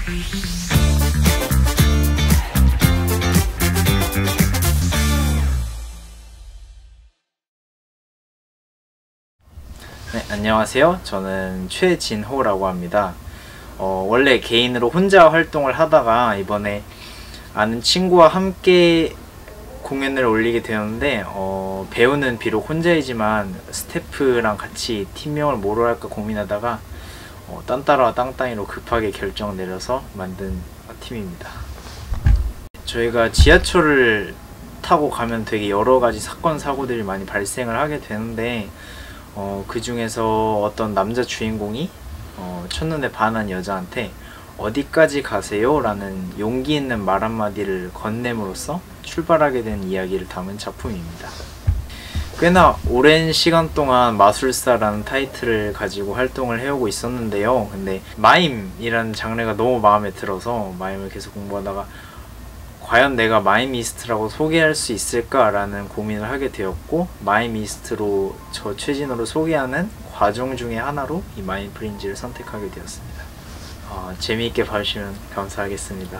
네, 안녕하세요. 저는 최진호라고 합니다. 원래 개인으로 혼자 활동을 하다가 이번에 아는 친구와 함께 공연을 올리게 되었는데 배우는 비록 혼자이지만 스태프랑 같이 팀명을 뭐로 할까 고민하다가 딴따라와 땅땅이로 급하게 결정 내려서 만든 팀입니다. 저희가 지하철을 타고 가면 되게 여러가지 사건 사고들이 많이 발생을 하게 되는데 그 중에서 어떤 남자 주인공이 첫눈에 반한 여자한테 어디까지 가세요? 라는 용기 있는 말 한마디를 건넴으로써 출발하게 된 이야기를 담은 작품입니다. 꽤나 오랜 시간 동안 마술사라는 타이틀을 가지고 활동을 해오고 있었는데요. 근데 마임이라는 장르가 너무 마음에 들어서 마임을 계속 공부하다가 과연 내가 마임이스트라고 소개할 수 있을까 라는 고민을 하게 되었고, 마임이스트로 저 최진호를 소개하는 과정 중에 하나로 이 마임 프린지를 선택하게 되었습니다. 재미있게 봐주시면 감사하겠습니다.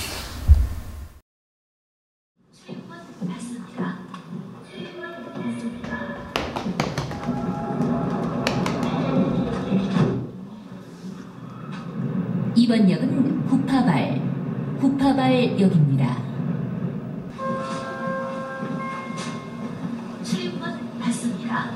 이번 역은 구파발역입니다. 출입문 받습니다.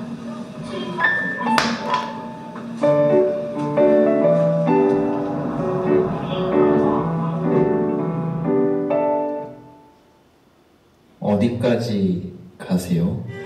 어디까지 가세요?